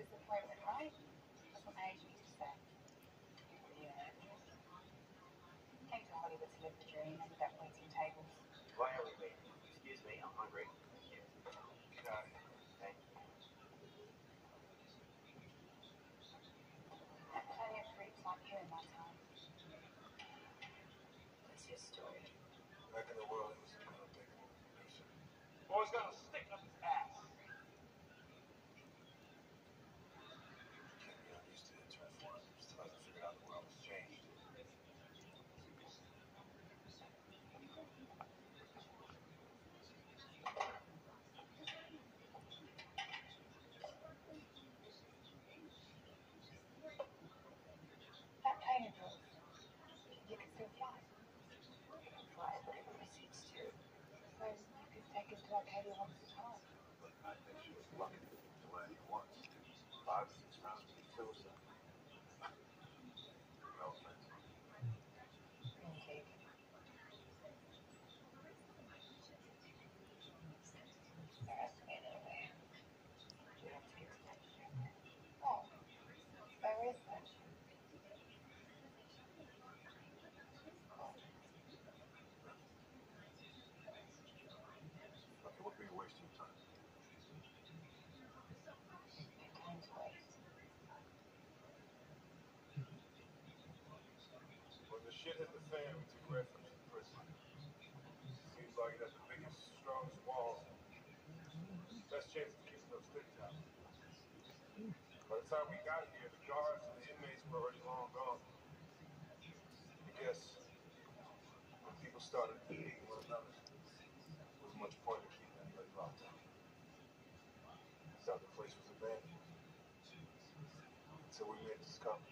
Disappointment, right? That's what my agent used to say. Yeah. Came to Hollywood to live the dream, ended up waiting tables. Why are we waiting? Excuse me, I'm hungry. Here. Get out of here. Thank you. Had plenty of freaks like you in my time. What's your story? Back in the world, it was a little big nation. Boy's got a stick up his ass. Can't be unused to internet for it. Still hasn't figured out the world has changed. That plane of yours, you can still fly. Fly, but it receipts too. So you could take us to Arcadia once at a time. But I think she was lucky to do what he wants. 5 or 6 rounds to kill herself. No offense. Indeed. There has to be another way. You have to get to that. Oh, there is that. Okay, what could be wasting your time? Your time's waste. When the shit hit the fan, we took refuge in prison. Seems like it has the biggest, strongest walls. Best chance of keeping those sticks out. By the time we got here, the guards and the inmates were already long gone. I guess when people started eating one another, there wasn't much point in keeping anybody locked up. So the place was abandoned. Until we made this discovery.